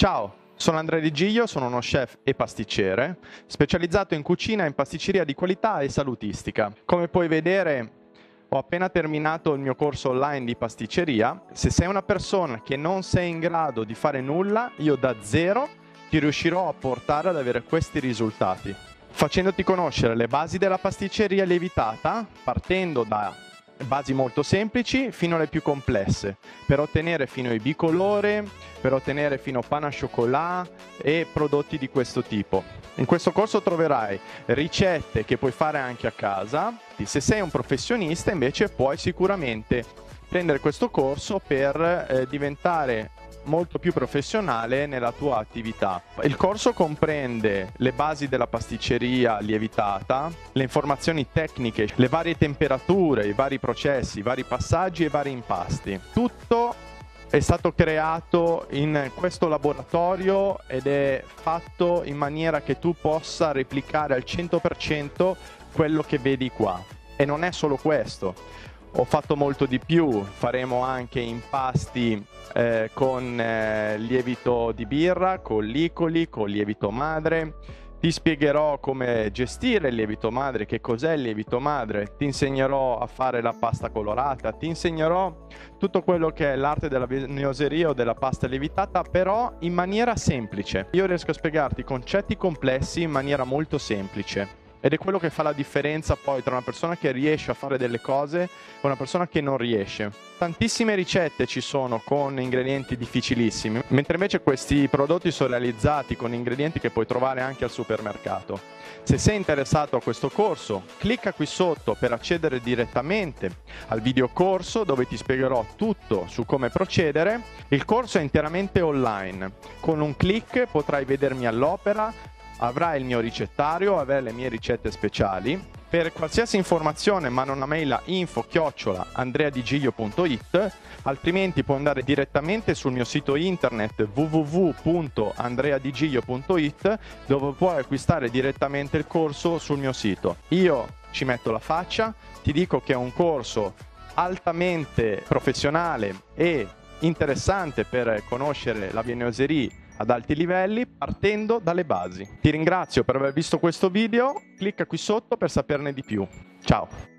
Ciao, sono Andrea Di Giglio, sono uno chef e pasticcere, specializzato in cucina, in pasticceria di qualità e salutistica. Come puoi vedere, ho appena terminato il mio corso online di pasticceria. Se sei una persona che non sei in grado di fare nulla, io da zero ti riuscirò a portare ad avere questi risultati, facendoti conoscere le basi della pasticceria lievitata, partendo da basi molto semplici fino alle più complesse, per ottenere fino ai bicolore, per ottenere fino a panna au chocolat e prodotti di questo tipo. In questo corso troverai ricette che puoi fare anche a casa. Se sei un professionista invece puoi sicuramente prendere questo corso per diventare molto più professionale nella tua attività. Il corso comprende le basi della pasticceria lievitata, le informazioni tecniche, le varie temperature, i vari processi, i vari passaggi e i vari impasti. Tutto è stato creato in questo laboratorio ed è fatto in maniera che tu possa replicare al 100% quello che vedi qua. E non è solo questo. Ho fatto molto di più, faremo anche impasti con lievito di birra, con licoli, con lievito madre. Ti spiegherò come gestire il lievito madre, che cos'è il lievito madre, ti insegnerò a fare la pasta colorata, ti insegnerò tutto quello che è l'arte della vignoseria o della pasta lievitata, però in maniera semplice. Io riesco a spiegarti concetti complessi in maniera molto semplice. Ed è quello che fa la differenza poi tra una persona che riesce a fare delle cose e una persona che non riesce. Tantissime ricette ci sono con ingredienti difficilissimi, mentre invece questi prodotti sono realizzati con ingredienti che puoi trovare anche al supermercato. Se sei interessato a questo corso, clicca qui sotto per accedere direttamente al videocorso dove ti spiegherò tutto su come procedere. Il corso è interamente online. Con un click potrai vedermi all'opera. Avrai il mio ricettario, avrai le mie ricette speciali. Per qualsiasi informazione manda una mail a info@andreadigiglio.it, altrimenti puoi andare direttamente sul mio sito internet www.andreadigiglio.it, dove puoi acquistare direttamente il corso sul mio sito. Io ci metto la faccia, ti dico che è un corso altamente professionale e interessante per conoscere la vignoseria ad alti livelli, partendo dalle basi. Ti ringrazio per aver visto questo video, clicca qui sotto per saperne di più. Ciao!